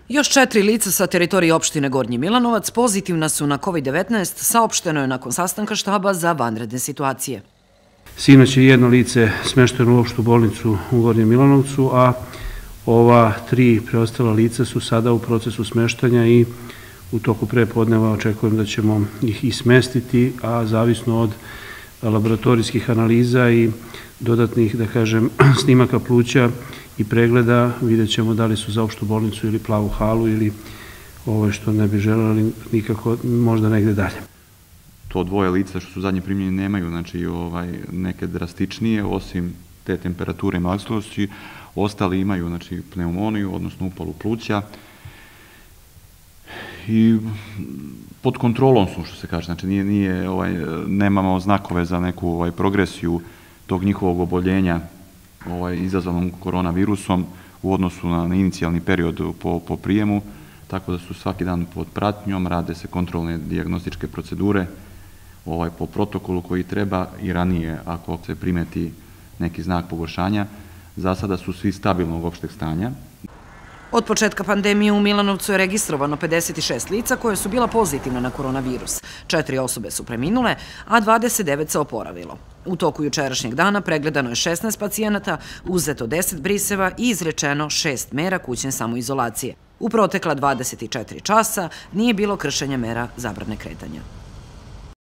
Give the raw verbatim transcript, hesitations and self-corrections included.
Još četiri lica sa teritorije opštine Gornji Milanovac pozitivna su na kovid devetnaest, saopšteno je nakon sastanka štaba za vanredne situacije. Sinoć je jedno lice smešteno u opštu bolnicu u Gornjem Milanovcu, a ova tri preostala lica su sada u procesu smeštanja i u toku prepodneva očekujem da ćemo ih i smestiti, a zavisno od laboratorijskih analiza i dodatnih, da kažem, snimaka pluća i pregleda vidjet ćemo da li su za opštu bolnicu ili plavu halu ili ovo što ne bi želeli nikako možda negde dalje. To dvoje lica što su zadnje primljeni nemaju znači, ovaj, neke drastičnije, osim te temperature i mlačnosti, ostali imaju znači, pneumoniju, odnosno upalu pluća i pod kontrolom su, što se kaže, znači nije, nije, ovaj, nemamo znakove za neku ovaj, progresiju tog njihovog oboljenja ovaj, izazvanom koronavirusom u odnosu na, na inicijalni period po, po prijemu, tako da su svaki dan pod pratnjom, rade se kontrolne dijagnostičke procedure ovaj, po protokolu koji treba i ranije ako se primeti neki znak pogoršanja. Za sada su svi stabilnog opšteg stanja. Od početka pandemije u Milanovcu je registrovano pedeset šest lica koje su bila pozitivna na koronavirus. Četiri osobe su preminule, a dvadeset devet se oporavilo. U toku jučerašnjeg dana pregledano je šesnaest pacijenata, uzeto deset briseva i izrečeno šest mera kućne samoizolacije. U protekla dvadeset četiri časa nije bilo kršenja mera zabrane kretanja.